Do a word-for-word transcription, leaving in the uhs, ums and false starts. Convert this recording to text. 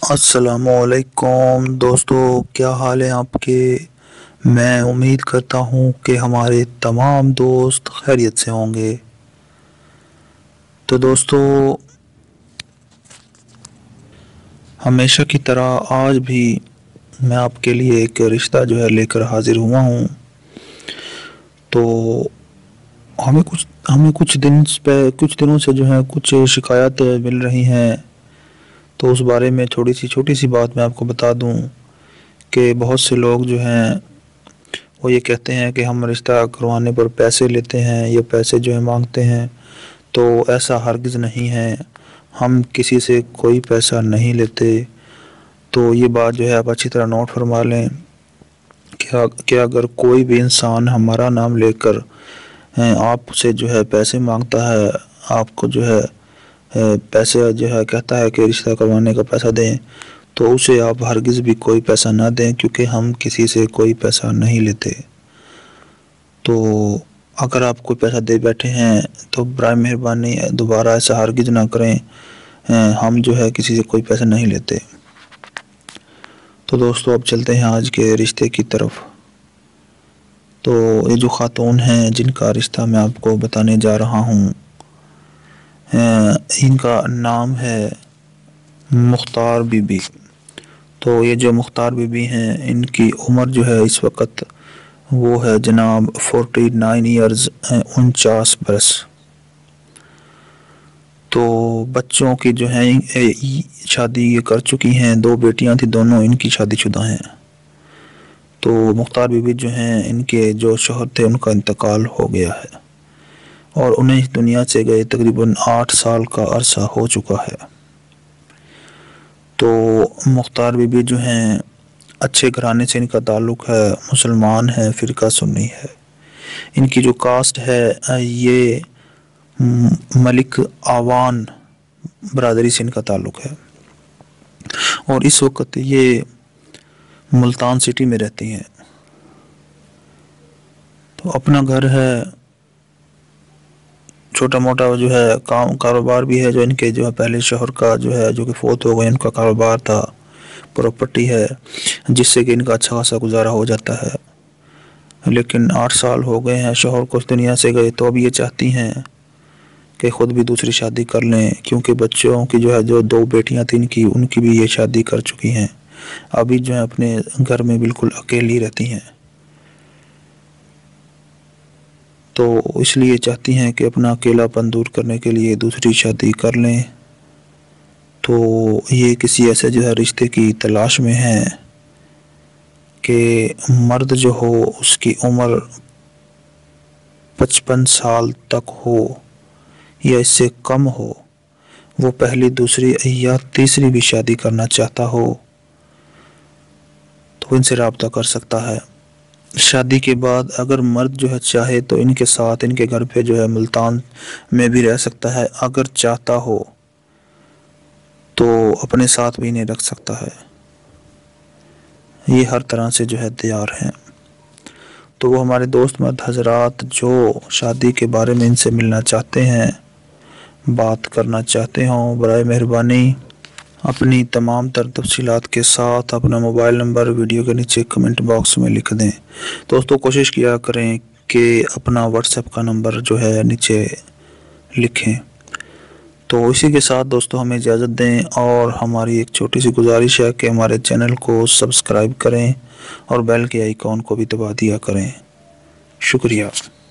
السلام علیکم دوستو، کیا حال ہے آپ کے؟ میں امید کرتا ہوں کہ ہمارے تمام دوست خیریت سے ہوں گے۔ تو دوستو، ہمیشہ کی طرح آج بھی میں آپ کے لیے ایک رشتہ جو ہے لے کر حاضر ہوا ہوں۔ تو ہمیں کچھ ہمیں کچھ دن پہ کچھ دنوں سے جو ہے کچھ شکایات مل رہی ہیں، تو اس بارے میں تھوڑی سی چھوٹی سی بات میں آپ کو بتا دوں کہ بہت سے لوگ جو ہیں وہ یہ کہتے ہیں کہ ہم رشتہ کروانے پر پیسے لیتے ہیں یا پیسے جو ہے مانگتے ہیں، تو ایسا ہرگز نہیں ہے، ہم کسی سے کوئی پیسہ نہیں لیتے۔ تو یہ بات جو ہے آپ اچھی طرح نوٹ فرما لیں کہ اگر کوئی بھی انسان ہمارا نام لے کر آپ سے جو ہے پیسے مانگتا ہے، آپ کو جو ہے پیسے جو ہے کہتا ہے کہ رشتہ کروانے کا پیسہ دیں، تو اسے آپ ہرگز بھی کوئی پیسہ نہ دیں، کیونکہ ہم کسی سے کوئی پیسہ نہیں لیتے۔ تو اگر آپ کوئی پیسہ دے بیٹھے ہیں تو برائے مہربانی دوبارہ ایسا ہرگز نہ کریں، ہم جو ہے کسی سے کوئی پیسہ نہیں لیتے۔ تو دوستو، اب چلتے ہیں آج کے رشتے کی طرف۔ تو یہ جو خاتون ہیں جن کا رشتہ میں آپ کو بتانے جا رہا ہوں، ان کا نام ہے مختار بی بی۔ تو یہ جو مختار بی بی ہیں، ان کی عمر جو ہے اس وقت وہ ہے جناب فورٹی نائن ایئرز، انچاس برس۔ تو بچوں کی جو ہیں شادی یہ کر چکی ہیں، دو بیٹیاں تھیں، دونوں ان کی شادی شدہ ہیں۔ تو مختار بی بی جو ہیں، ان کے جو شوہر تھے ان کا انتقال ہو گیا ہے، اور انہیں اس دنیا سے گئے تقریباً آٹھ سال کا عرصہ ہو چکا ہے۔ تو مختار بی بی جو ہیں اچھے گھرانے سے ان کا تعلق ہے، مسلمان ہے، فرقہ سنی ہے۔ ان کی جو کاسٹ ہے یہ ملک آوان برادری سے ان کا تعلق ہے، اور اس وقت یہ ملتان سٹی میں رہتی ہیں۔ تو اپنا گھر ہے، چھوٹا موٹا جو ہے کام کاروبار بھی ہے، جو ان کے جو ہے پہلے شوہر کا جو ہے جو کہ فوت ہو گئے، ان کا کاروبار تھا، پراپرٹی ہے، جس سے کہ ان کا اچھا خاصا گزارا ہو جاتا ہے۔ لیکن آٹھ سال ہو گئے ہیں شوہر کو اس دنیا سے گئے، تو اب یہ چاہتی ہیں کہ خود بھی دوسری شادی کر لیں، کیونکہ بچوں کی جو ہے جو دو بیٹیاں تھیں ان کی ان کی بھی یہ شادی کر چکی ہیں، ابھی جو ہے اپنے گھر میں بالکل اکیلی رہتی ہیں۔ تو اس لیے چاہتی ہیں کہ اپنا اکیلا پن دور کرنے کے لیے دوسری شادی کر لیں۔ تو یہ کسی ایسے جو ہے رشتے کی تلاش میں ہیں کہ مرد جو ہو اس کی عمر پچپن سال تک ہو یا اس سے کم ہو، وہ پہلی دوسری یا تیسری بھی شادی کرنا چاہتا ہو تو ان سے رابطہ کر سکتا ہے۔ شادی کے بعد اگر مرد جو ہے چاہے تو ان کے ساتھ ان کے گھر پہ جو ہے ملتان میں بھی رہ سکتا ہے، اگر چاہتا ہو تو اپنے ساتھ بھی انہیں رکھ سکتا ہے، یہ ہر طرح سے جو ہے تیار ہیں۔ تو وہ ہمارے دوست مرد حضرات جو شادی کے بارے میں ان سے ملنا چاہتے ہیں، بات کرنا چاہتے ہوں، برائے مہربانی اپنی تمام تر تفصیلات کے ساتھ اپنا موبائل نمبر ویڈیو کے نیچے کمنٹ باکس میں لکھ دیں۔ دوستو کوشش کیا کریں کہ اپنا واٹس ایپ کا نمبر جو ہے نیچے لکھیں۔ تو اسی کے ساتھ دوستو ہمیں اجازت دیں، اور ہماری ایک چھوٹی سی گزارش ہے کہ ہمارے چینل کو سبسکرائب کریں اور بیل کے آئیکن کو بھی دبا دیا کریں۔ شکریہ۔